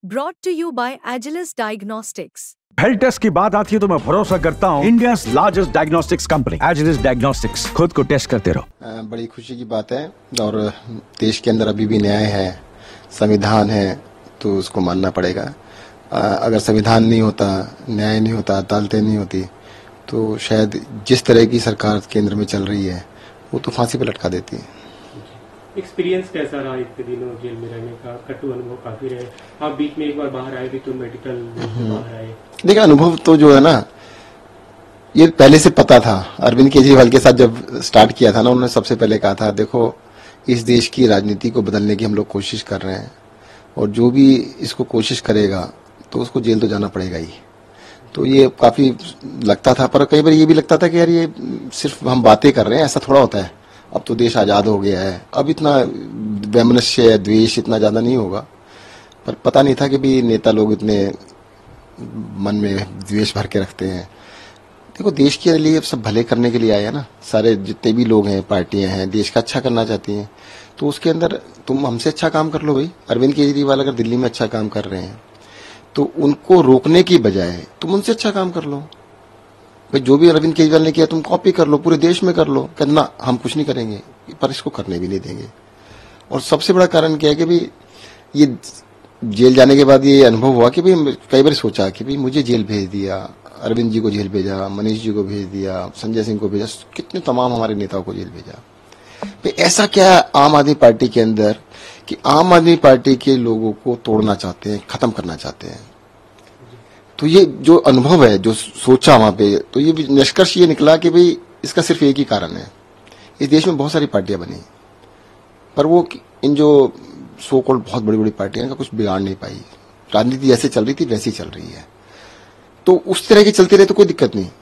Brought to you by Agilus Diagnostics. Health test की बात आती है तो मैं भरोसा करता हूँ India largest diagnostics company Agilus diagnostics. खुद को टेस्ट करते रहो। बड़ी खुशी की बात है और देश के अंदर अभी भी न्याय है, संविधान है तो उसको मानना पड़ेगा। अगर संविधान नहीं होता, न्याय नहीं होता, अदालतें नहीं होती तो शायद जिस तरह की सरकार केंद्र में चल रही है वो तो फांसी पे लटका देती है। एक्सपीरियंस कैसा रहा इतने दिनों जेल में रहने का? कटु अनुभव काफी रहे। आप बीच में एक बार बाहर आए भी तो मेडिकल बाहर आए। देखिए, अनुभव तो जो है ना, ये पहले से पता था। अरविंद केजरीवाल के साथ जब स्टार्ट किया था ना, उन्होंने सबसे पहले कहा था देखो इस देश की राजनीति को बदलने की हम लोग कोशिश कर रहे हैं और जो भी इसको कोशिश करेगा तो उसको जेल तो जाना पड़ेगा ही। तो ये काफी लगता था, पर कई बार ये भी लगता था कि यार ये सिर्फ हम बातें कर रहे हैं, ऐसा थोड़ा होता है। अब तो देश आजाद हो गया है, अब इतना वैमनस्य द्वेष इतना ज्यादा नहीं होगा। पर पता नहीं था कि भी नेता लोग इतने मन में द्वेष भर के रखते हैं। देखो, देश के लिए सब भले करने के लिए आए हैं ना, सारे जितने भी लोग हैं, पार्टियां हैं, देश का अच्छा करना चाहती हैं। तो उसके अंदर तुम हमसे अच्छा काम कर लो भाई। अरविंद केजरीवाल अगर दिल्ली में अच्छा काम कर रहे हैं तो उनको रोकने की बजाय तुम उनसे अच्छा काम कर लो भाई। जो भी अरविंद केजरीवाल ने किया तुम कॉपी कर लो, पूरे देश में कर लो। कहना हम कुछ नहीं करेंगे, पर इसको करने भी नहीं देंगे। और सबसे बड़ा कारण क्या है कि भाई ये जेल जाने के बाद ये अनुभव हुआ कि भाई कई बार सोचा कि भाई मुझे जेल भेज दिया, अरविंद जी को जेल भेजा, मनीष जी को भेज दिया, संजय सिंह को भेजा, कितने तमाम हमारे नेताओं को जेल भेजा। भाई ऐसा क्या आम आदमी पार्टी के अंदर कि आम आदमी पार्टी के लोगों को तोड़ना चाहते हैं, खत्म करना चाहते हैं। तो ये जो अनुभव है, जो सोचा वहां पे, तो ये निष्कर्ष ये निकला कि भाई इसका सिर्फ एक ही कारण है। इस देश में बहुत सारी पार्टियां बनी पर वो इन जो सो कॉल्ड बहुत बड़ी बड़ी पार्टियां का कुछ बिगाड़ नहीं पाई। राजनीति जैसे चल रही थी वैसी चल रही है। तो उस तरह की चलती रहे तो कोई दिक्कत नहीं।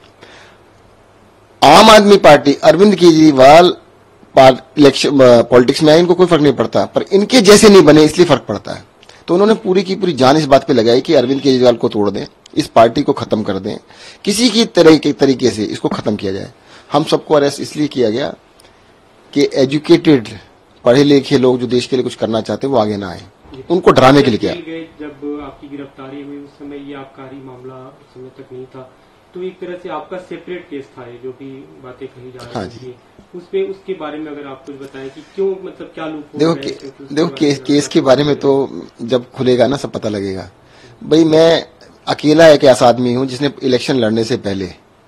आम आदमी पार्टी, अरविंद केजरीवाल पॉलिटिक्स में आए, इनको कोई फर्क नहीं पड़ता, पर इनके जैसे नहीं बने इसलिए फर्क पड़ता है। तो उन्होंने पूरी की पूरी जान इस बात पे लगाई कि अरविंद केजरीवाल को तोड़ दें, इस पार्टी को खत्म कर दें, किसी की तरह के तरीके से इसको खत्म किया जाए। हम सबको अरेस्ट इसलिए किया गया कि एजुकेटेड, पढ़े लिखे लोग जो देश के लिए कुछ करना चाहते हैं वो आगे ना आए, उनको डराने के लिए किया। जब आपकी गिरफ्तारी हुई उस समय ये आबकारी मामला उस समय तक नहीं था, तो एक तरह से आपका सेपरेट केस था ये, जो भी बातें कही जा रही थी उसपे, उसके बारे में अगर आप कुछ बताएं कि क्यों, मतलब क्या लूप? देखो केस के बारे में तो जब खुलेगा ना सब पता लगेगा। भाई मैं अकेला एक ऐसा आदमी हूं जिसने इलेक्शन लड़ने से पहले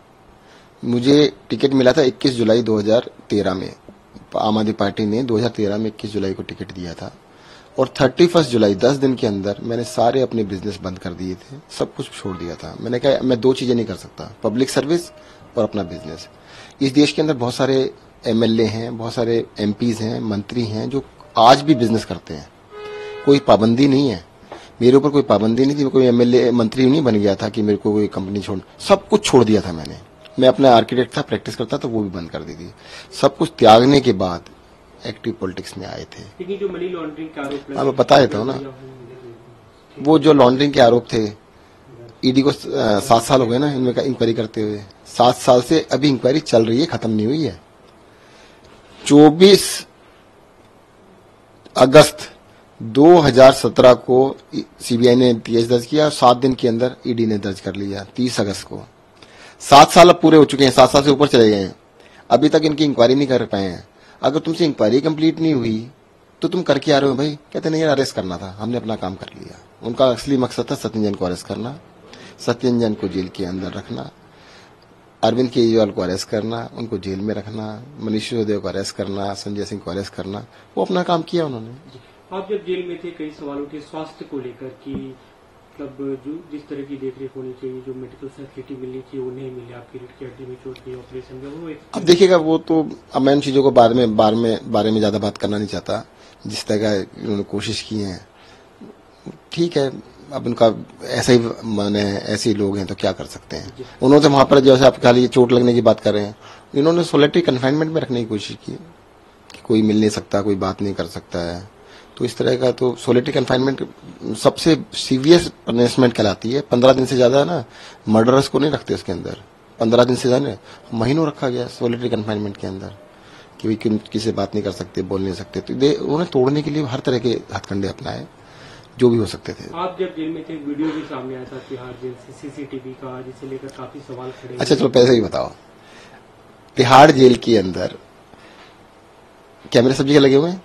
मुझे टिकट मिला था 21 जुलाई 2013 में। आम आदमी पार्टी ने 2013 में 21 जुलाई को टिकट दिया था और 31 जुलाई 10 दिन के अंदर मैंने सारे अपने बिजनेस बंद कर दिए थे, सब कुछ छोड़ दिया था। मैंने कहा मैं दो चीजें नहीं कर सकता, पब्लिक सर्विस और अपना बिजनेस। इस देश के अंदर बहुत सारे एमएलए हैं, बहुत सारे एमपीज हैं, मंत्री हैं जो आज भी बिजनेस करते हैं। कोई पाबंदी नहीं है, मेरे ऊपर कोई पाबंदी नहीं थी। कोई एमएलए मंत्री नहीं बन गया था कि मेरे को कोई कंपनी छोड़, सब कुछ छोड़ दिया था मैंने। मैं अपना आर्किटेक्ट था, प्रैक्टिस करता था, वो भी बंद कर दी थी। सब कुछ त्यागने के बाद एक्टिव पॉलिटिक्स में आए थे। लेकिन जो मनी लॉन्ड्रिंग के आरोप, मैं बता देता हूँ ना, वो जो लॉन्ड्रिंग के आरोप थे, ईडी को 7 साल हो गए ना इनमें इंक्वायरी करते हुए। 7 साल से अभी इंक्वायरी चल रही है, खत्म नहीं हुई है। 24 अगस्त 2017 को सीबीआई ने केस दर्ज किया, 7 दिन के अंदर ईडी ने दर्ज कर लिया 30 अगस्त को। 7 साल अब पूरे हो चुके हैं, 7 साल से ऊपर चले गए हैं, अभी तक इनकी इंक्वायरी नहीं कर पाए हैं। अगर तुमसे इंक्वायरी कंप्लीट नहीं हुई तो तुम करके आ रहे हो भाई? कहते नहीं यार अरेस्ट करना था, हमने अपना काम कर लिया। उनका असली मकसद था सत्येंद्र को अरेस्ट करना, सत्येंद्र को जेल के अंदर रखना, अरविंद केजरीवाल को अरेस्ट करना, उनको जेल में रखना, मनीष सिसोदिया को अरेस्ट करना, संजय सिंह को अरेस्ट करना। वो अपना काम किया उन्होंने। आप जब जेल में थे कई सवाल उठे स्वास्थ्य को लेकर कि मतलब जो जिस तरह की देखरेख होनी चाहिए, जो मेडिकल फैसिलिटी मिलनी चाहिए वो नहीं मिली, आपकी रीढ़ की हड्डी में चोट की ऑपरेशन में वो। अब देखिएगा वो तो अब मैं उन चीजों को बारे में ज्यादा बात करना नहीं चाहता। जिस तरह उन्होंने कोशिश की है ठीक है, अब उनका ऐसा ही माने, ऐसे ही लोग हैं तो क्या कर सकते हैं। उन्होंने वहां पर जैसे आप खाली चोट लगने की बात कर रहे हैं, इन्होंने सोलिटरी कन्फाइनमेंट में रखने की कोशिश की कि कोई मिल नहीं सकता, कोई बात नहीं कर सकता है। तो इस तरह का तो सोलिटरी कन्फाइनमेंट सबसे सीवियर पनिशमेंट कहलाती है। 15 दिन से ज्यादा ना मर्डरर्स को नहीं रखते उसके अंदर, 15 दिन से ज्यादा महीनों रखा गया सोलिटरी कन्फाइनमेंट के अंदर कि किसी से बात नहीं कर सकते, बोल नहीं सकते। तो उन्हें तोड़ने के लिए हर तरह के हथकंडे अपनाए। जो भी हो सकते थे। आप जब जेल में थे वीडियो भी सामने आया था तिहाड़ जेल से सीसीटीवी का, जिसे लेकर काफी सवाल खड़े। अच्छा चलो पहले ही बताओ, तिहाड़ जेल के अंदर कैमरे सब जगह लगे हुए हैं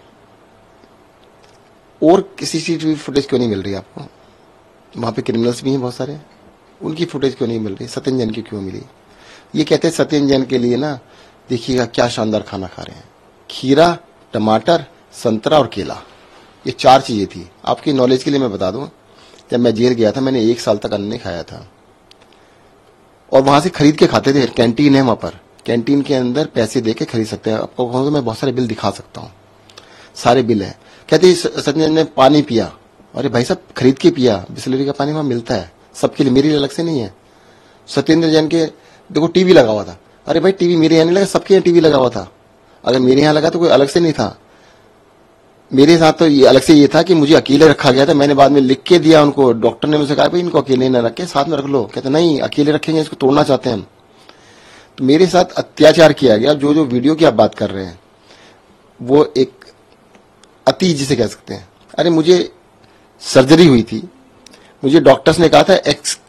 और सीसीटीवी फुटेज क्यों नहीं मिल रही आपको? वहां पे क्रिमिनल्स भी हैं बहुत सारे, उनकी फुटेज क्यों नहीं मिल रही? सत्येंद्र जैन की क्यों मिली? ये कहते हैं सत्येंद्र जैन के लिए ना देखिएगा क्या शानदार खाना खा रहे हैं, खीरा, टमाटर, संतरा और केला, ये 4 चीजें थी। आपकी नॉलेज के लिए मैं बता दूं, जब मैं जेल गया था मैंने 1 साल तक अन्न नहीं खाया था और वहां से खरीद के खाते थे। कैंटीन है वहां पर, कैंटीन के अंदर पैसे दे के खरीद सकते हैं। आपको कहूं तो मैं बहुत सारे बिल दिखा सकता हूं, सारे बिल है। कहते सत्येंद्र ने पानी पिया, अरे भाई साहब खरीद के पिया, बिस्लरी का पानी वहां मिलता है सबके लिए, मेरे लिए अलग से नहीं है। सत्येंद्र जैन के देखो टीवी लगा हुआ था, अरे भाई टीवी मेरे यहाँ नहीं लगा, सबके यहाँ टीवी लगा हुआ था। अगर मेरे यहाँ लगा तो कोई अलग से नहीं था। मेरे साथ तो ये अलग से ये था कि मुझे अकेले रखा गया था। मैंने बाद में लिख के दिया उनको, डॉक्टर ने मुझसे कहा भाई इनको अकेले न रखे, साथ में रख लो। कहते नहीं अकेले रखेंगे, इसको तोड़ना चाहते हैं हम। तो मेरे साथ अत्याचार किया गया। जो जो वीडियो की आप बात कर रहे हैं वो एक अति जिसे कह सकते हैं। अरे मुझे सर्जरी हुई थी, मुझे डॉक्टर्स ने कहा था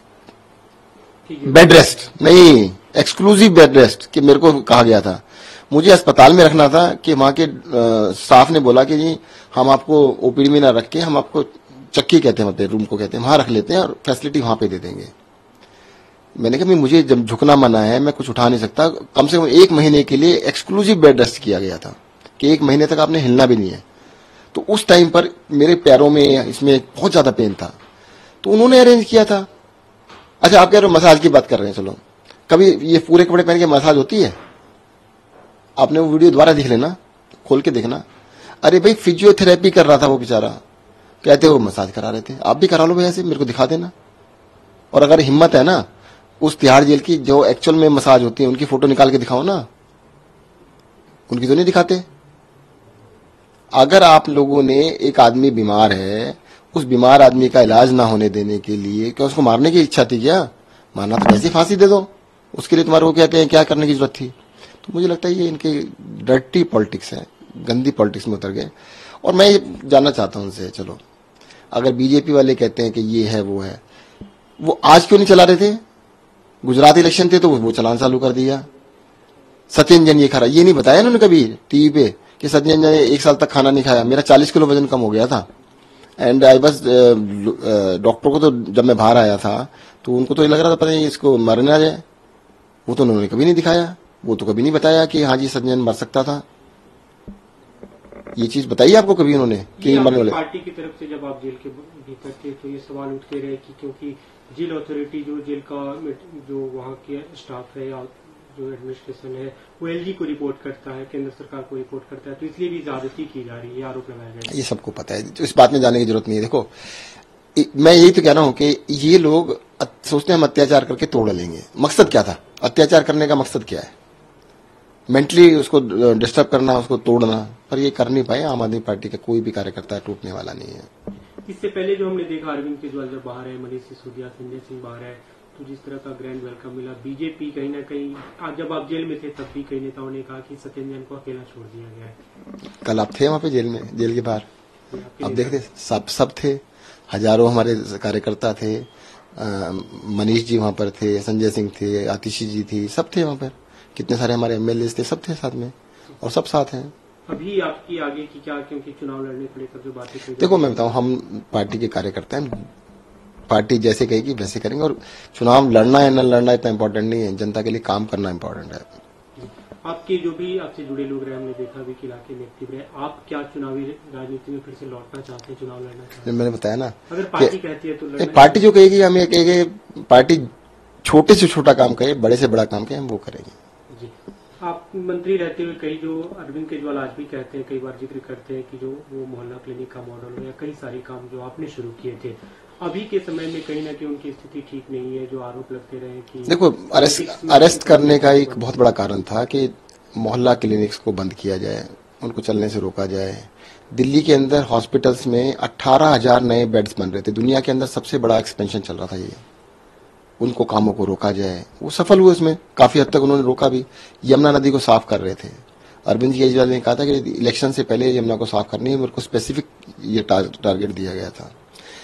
बेड रेस्ट नहीं, एक्सक्लूसिव बेड रेस्ट कि मेरे को कहा गया था। मुझे अस्पताल में रखना था कि वहां के स्टाफ ने बोला कि जी हम आपको ओपीडी में ना रख के हम आपको चक्की कहते हैं, रूम को कहते हैं, वहां रख लेते हैं और फैसिलिटी वहां पे दे देंगे। मैंने कहा मुझे जब झुकना मना है, मैं कुछ उठा नहीं सकता। कम से कम 1 महीने के लिए एक्सक्लूसिव बेड रेस्ट किया गया था कि 1 महीने तक आपने हिलना भी नहीं है। तो उस टाइम पर मेरे पैरों में इसमें बहुत ज्यादा पेन था, तो उन्होंने अरेंज किया था। अच्छा आप कह रहे हो मसाज की बात कर रहे हैं, चलो कभी ये पूरे कपड़े पहन के मसाज होती है? आपने वो वीडियो दोबारा देख लेना, खोल के देखना। अरे भाई फिजियोथेरेपी कर रहा था वो बेचारा, कहते वो मसाज करा रहे थे। आप भी करा लो भाई, ऐसे मेरे को दिखा देना। और अगर हिम्मत है ना, उस तिहाड़ जेल की जो एक्चुअल में मसाज होती है उनकी फोटो निकाल के दिखाओ ना, उनकी तो नहीं दिखाते। अगर आप लोगों ने एक आदमी बीमार है, उस बीमार आदमी का इलाज ना होने देने के लिए क्या उसको मारने की इच्छा थी? क्या मारना तो वैसे फांसी दे दो, उसके लिए तुम्हारे को कहते हैं क्या करने की जरूरत थी? तो मुझे लगता है ये इनके डर्टी पॉलिटिक्स है, गंदी पॉलिटिक्स में उतर गए। और मैं ये जानना चाहता हूं उनसे, चलो अगर बीजेपी वाले कहते हैं कि ये है वो है, वो आज क्यों नहीं चला रहे थे? गुजरात इलेक्शन थे तो वो चलान चालू कर दिया। सत्येंद्र जैन ये खा रहा, ये नहीं बताया उन्होंने कभी टीवी पे कि सत्येंद्र जैन ने 1 साल तक खाना नहीं खाया। मेरा 40 किलो वजन कम हो गया था एंड आई बस डॉक्टर को तो जब मैं बाहर आया था तो उनको तो ये लग रहा था पता नहीं इसको मर ना जाए। वो तो उन्होंने कभी नहीं दिखाया, वो तो कभी नहीं बताया कि हाँ जी सत्येंद्र जैन मर सकता था। ये चीज बताइए आपको कभी उन्होंने कि मरने वाले? पार्टी की तरफ से जब आप जेल के भीतर थे तो ये सवाल उठते रहे कि क्योंकि जेल अथॉरिटी जो जेल का जो वहाँ के स्टाफ है या जो एडमिनिस्ट्रेशन है वो एलजी को रिपोर्ट करता है, केंद्र सरकार को रिपोर्ट करता है, तो इसलिए भी ज्यादती की जा रही है, आरोप लगाया गया है। ये सबको पता है, तो इस बात में जाने की जरूरत नहीं है। देखो मैं यही तो कह रहा हूं कि ये लोग सोचते हैं हम अत्याचार करके तोड़ लेंगे। मकसद क्या था अत्याचार करने का? मकसद क्या है? मेंटली उसको डिस्टर्ब करना, उसको तोड़ना। पर ये कर नहीं पाए। आम आदमी पार्टी का कोई भी कार्यकर्ता टूटने वाला नहीं है। इससे पहले जो हमने देखा अरविंद केजरीवाल जब बाहर है, मनीष सिसोदिया, संजय सिंह बाहर है, तो जिस तरह का ग्रैंड वेलकम मिला। बीजेपी कहीं ना कहीं जब आप जेल में थे तब भी कई नेताओं ने कहा कि सत्येंद्र जैन को अकेला छोड़ दिया गया है। कल आप थे वहां पे जेल में, जेल के बाहर आप देखते सब थे, हजारों हमारे कार्यकर्ता थे। मनीष जी वहां पर थे, संजय सिंह थे, आतिशी जी थी, सब थे वहां पर। कितने सारे हमारे एमएलए थे, सब थे साथ में और सब साथ हैं। अभी आपकी आगे की क्या, क्योंकि चुनाव लड़ने को लेकर जो बातें देखो मैं बताऊं, हम पार्टी के कार्यकर्ता हैं, पार्टी जैसे कहेगी वैसे करेंगे। और चुनाव लड़ना है न लड़ना इतना इम्पोर्टेंट नहीं है, जनता के लिए काम करना इम्पोर्टेंट है। आपके जो भी आपसे जुड़े लोग रहे, हमने देखा भी कि इलाके में एक्टिव रहे, आप क्या चुनावी राजनीति में फिर से लौटना चाहते हैं, चुनाव लड़ना चाहते हैं? मैंने बताया ना, अगर पार्टी कहती है तो पार्टी जो कहेगी हमें कहेंगे, पार्टी छोटे से छोटा काम करे, बड़े से बड़ा काम करे, हम वो करेंगे। जी, आप मंत्री रहते हुए कई जो अरविंद केजरीवाल आज भी कहते हैं, कई बार जिक्र करते हैं कि जो वो मोहल्ला क्लिनिक का मॉडल हो या कई सारे काम जो आपने शुरू किए थे, अभी के समय में कहीं ना कहीं उनकी स्थिति ठीक नहीं है, जो आरोप लगते रहे कि देखो अरेस्ट करने का एक बहुत बड़ा कारण था कि मोहल्ला क्लिनिक्स को बंद किया जाए, उनको चलने से रोका जाए। दिल्ली के अंदर हॉस्पिटल्स में 18,000 नए बेड्स बन रहे थे, दुनिया के अंदर सबसे बड़ा एक्सपेंशन चल रहा था ये। उनको कामों को रोका जाए, वो सफल हुए उसमें, काफी हद तक उन्होंने रोका भी। यमुना नदी को साफ कर रहे थे, अरविंद केजरीवाल ने कहा था कि इलेक्शन से पहले यमुना को साफ करनी है, मेरे को स्पेसिफिक ये टारगेट दिया गया था।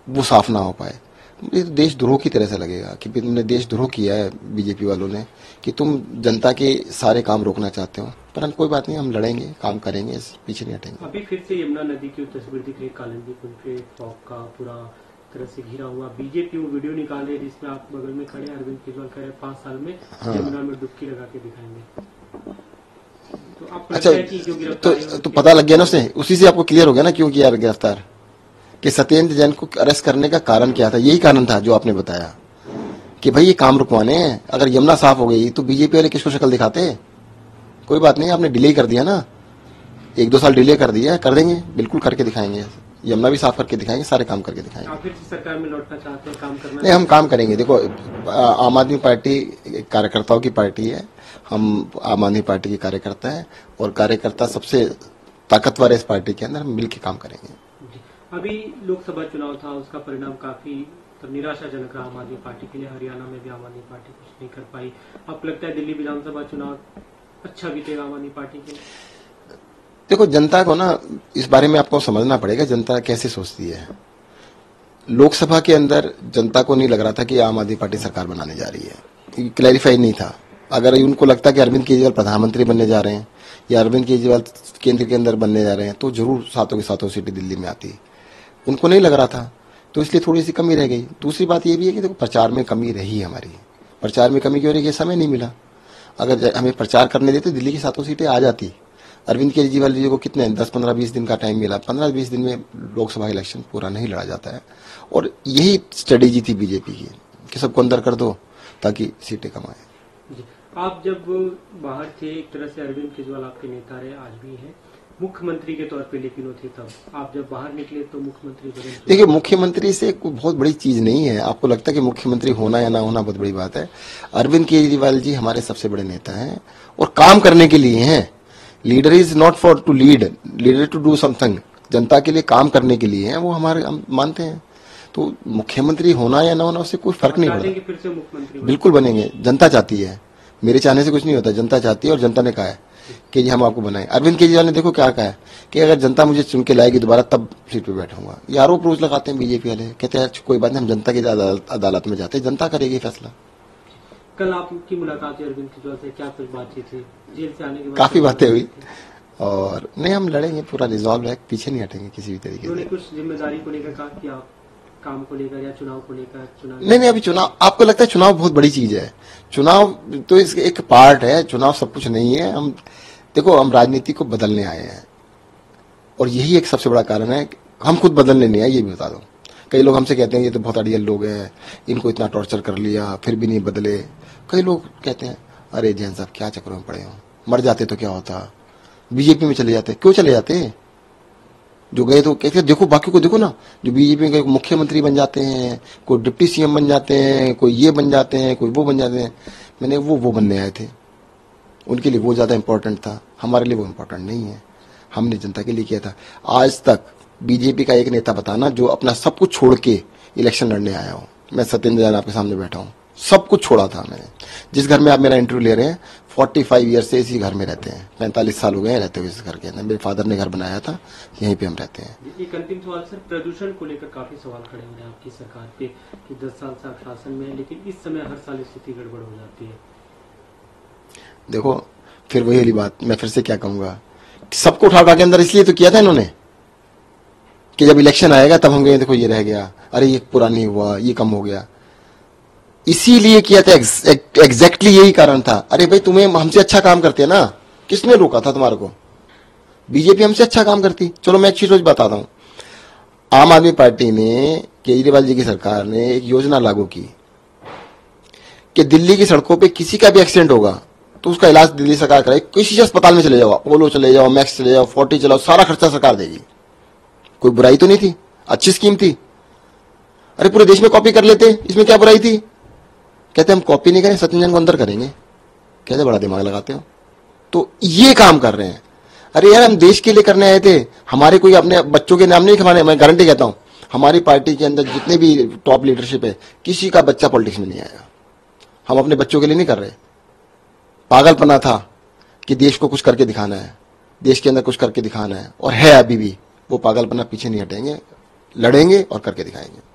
वो साफ ना हो पाए, ये तो देशद्रोह की तरह से लगेगा कि तुमने देशद्रोह किया है बीजेपी वालों ने, कि तुम जनता के सारे काम रोकना चाहते हो। परंतु कोई बात नहीं, हम लड़ेंगे, काम करेंगे, पीछे नहीं हटेंगे। अभी फिर से यमुना नदी की तस्वीर दिख रही है, कालिंदी पुल पे फॉग का पूरा तरह से घिरा हुआ। बीजेपी वो वीडियो निकाल रही है जिसमें आप बगल में खड़े अरविंद केजरीवाल कह रहे 5 साल में यमुना में डुबकी लगा के दिखाएंगे। तो आप अच्छा, तो पता लग गया ना उसने, उसी से आपको क्लियर हो गया ना क्यों किया गिरफ्तार, कि सत्येंद्र जैन को अरेस्ट करने का कारण क्या था। यही कारण था जो आपने बताया कि भाई ये काम रुकवाने हैं। अगर यमुना साफ हो गई तो बीजेपी वाले किसको शक्ल दिखाते। कोई बात नहीं, आपने डिले कर दिया ना, 1-2 साल डिले कर दिया, कर देंगे, बिल्कुल करके दिखाएंगे। यमुना भी साफ करके दिखाएंगे, सारे काम करके दिखाएंगे। आप फिर से सरकार में लौटना चाहते हैं, काम करना? नहीं, हम काम करेंगे। देखो, आम आदमी पार्टी कार्यकर्ताओं की पार्टी है, हम आम आदमी पार्टी के कार्यकर्ता हैं और कार्यकर्ता सबसे ताकतवर है इस पार्टी के अंदर, हम मिलकर काम करेंगे। अभी लोकसभा चुनाव था, उसका परिणाम काफी निराशाजनक रहा आम आदमी पार्टी के लिए। हरियाणा में भी आम आदमी पार्टी कुछ नहीं कर पाई। आपको लगता है दिल्ली विधानसभा चुनाव अच्छा बीतेगा आम आदमी पार्टी के? देखो, जनता को ना इस बारे में आपको समझना पड़ेगा, जनता कैसे सोचती है। लोकसभा के अंदर जनता को नहीं लग रहा था कि आम आदमी पार्टी सरकार बनाने जा रही है, क्लैरिफाई नहीं था। अगर उनको लगता कि अरविंद केजरीवाल प्रधानमंत्री बनने जा रहे हैं या अरविंद केजरीवाल केंद्र के अंदर बनने जा रहे हैं तो जरूर सातों की सातों सीटें दिल्ली में आती। उनको नहीं लग रहा था, तो इसलिए थोड़ी सी कमी रह गई। दूसरी बात यह भी है कि देखो, प्रचार में कमी रही हमारी। प्रचार में कमी क्यों रही? समय नहीं मिला। अगर हमें प्रचार करने देते दिल्ली की सातों सीटें आ जाती। अरविंद केजरीवाल जी को कितने 10-15-20 दिन का टाइम मिला। 15-20 दिन में लोकसभा इलेक्शन पूरा नहीं लड़ा जाता है। और यही स्ट्रेटेजी थी बीजेपी की कि सबको अंदर कर दो ताकि सीटें कमाए। आप जब बाहर थे, एक तरह से अरविंद केजरीवाल आपके नेता रहे, आज भी हैं मुख्यमंत्री के तौर पे, लेकिन वो थे तब। आप जब बाहर निकले तो मुख्यमंत्री बने। देखिए, मुख्यमंत्री से कोई बहुत बड़ी चीज नहीं है। आपको लगता है कि मुख्यमंत्री होना या ना होना बहुत बड़ी बात है। अरविंद केजरीवाल जी हमारे सबसे बड़े नेता हैं और काम करने के लिए हैं। Leader is not for to lead, leader to do something. जनता के लिए काम करने के लिए हैं, वो हमारे हम मानते हैं। तो मुख्यमंत्री होना या ना होना उससे कोई फर्क नहीं पड़ता। फिर से मुख्यमंत्री बिल्कुल बनेंगे, जनता चाहती है। मेरे चाहने से कुछ नहीं होता, जनता चाहती है और जनता ने कहा है कि जी हम आपको बनाए। अरविंद केजरीवाल ने देखो क्या कहा है कि अगर जनता मुझे चुन के लाएगी दोबारा तब सीट पे बैठूंगा। ये आरोप रोज लगाते हैं बीजेपी वाले, कहते हैं कोई बात नहीं, हम जनता की अदालत में जाते हैं, जनता करेगी फैसला। कल आपकी मुलाकात हुई अरविंद केजरीवाल से, क्या कुछ बातचीत हुई? जेल से आने के बाद काफी बातें हुई और नहीं, हम लड़ेंगे, पूरा रिजॉल्व है, पीछे नहीं हटेंगे किसी भी तरीके से। कुछ जिम्मेदारी को लेकर कहा कि आप काम को लेकर या चुनाव को लेकर? चुनाव नहीं, अभी चुनाव, आपको लगता है चुनाव बहुत बड़ी चीज है? चुनाव तो इसके एक पार्ट है, चुनाव सब कुछ नहीं है। हम देखो, हम राजनीति को बदलने आए हैं और यही एक सबसे बड़ा कारण है। हम खुद बदलने नहीं आए, ये भी बता दो। कई लोग हमसे कहते हैं ये तो बहुत अड़ियल लोग हैं, इनको इतना टॉर्चर कर लिया फिर भी नहीं बदले। कई लोग कहते हैं अरे जैन साहब क्या चक्करों में पड़े हो, मर जाते तो क्या होता, बीजेपी में चले जाते। क्यों चले जाते? जो गए तो कहते देखो, बाकी को देखो ना, जो बीजेपी के मुख्यमंत्री बन जाते हैं, कोई डिप्टी सीएम बन जाते हैं, कोई ये बन जाते हैं, कोई वो बन जाते हैं। मैंने वो बनने आए थे, उनके लिए वो ज्यादा इंपॉर्टेंट था, हमारे लिए वो इंपॉर्टेंट नहीं है। हमने जनता के लिए किया था। आज तक बीजेपी का एक नेता बताना जो अपना सब कुछ छोड़ के इलेक्शन लड़ने आया हो। मैं सत्येंद्र जैन आपके सामने बैठा हूँ, सब कुछ छोड़ा था मैंने। जिस घर में आप मेरा इंटरव्यू ले रहे हैं, 45 ईयर से इसी घर में रहते हैं, 45 साल हो गए रहते हुए इस घर के अंदर। मेरे फादर ने घर बनाया था, यहीं पे हम रहते हैं। एक अंतिम सवाल सर, प्रदूषण को लेकर काफी सवाल खड़े हो रहे हैं आपकी सरकार पे कि 10 साल से आप शासन में है, लेकिन इस समय हर साल स्थिति गड़बड़ हो जाती है। देखो, फिर वही वाली बात, मैं फिर से क्या कहूंगा, सबको उठा के अंदर इसलिए तो किया था इन्होंने कि जब इलेक्शन आएगा तब हम गए देखो ये रह गया, अरे ये पूरा नहीं हुआ, ये कम हो गया। इसीलिए किया था, एग्जैक्टली यही कारण था। अरे भाई, तुम्हें हमसे अच्छा काम करते हैं ना, किसने रोका था तुम्हारे को? बीजेपी हमसे अच्छा काम करती। चलो मैं एक चीज रोज बताता हूं, आम आदमी पार्टी ने, केजरीवाल जी की सरकार ने एक योजना लागू की कि दिल्ली की सड़कों पे किसी का भी एक्सीडेंट होगा तो उसका इलाज दिल्ली सरकार करे। किसी अस्पताल में चले जाओ, अपोलो चले जाओ, मैक्स चले जाओ, 40 चलाओ, सारा खर्चा सरकार देगी। कोई बुराई तो नहीं थी, अच्छी स्कीम थी। अरे पूरे देश में कॉपी कर लेते, इसमें क्या बुराई थी? कहते हम कॉपी नहीं करें, सत्येंद्र जैन को अंदर करेंगे। कहते बड़ा दिमाग लगाते हो। तो ये काम कर रहे हैं। अरे यार, हम देश के लिए करने आए थे, हमारे कोई अपने बच्चों के नाम नहीं खिलाने। मैं गारंटी कहता हूं, हमारी पार्टी के अंदर जितने भी टॉप लीडरशिप है, किसी का बच्चा पॉलिटिक्स में नहीं आएगा। हम अपने बच्चों के लिए नहीं कर रहे। पागलपना था कि देश को कुछ करके दिखाना है, देश के अंदर कुछ करके दिखाना है, और है अभी भी। वो पागलपना पीछे नहीं हटेंगे, लड़ेंगे और करके दिखाएंगे।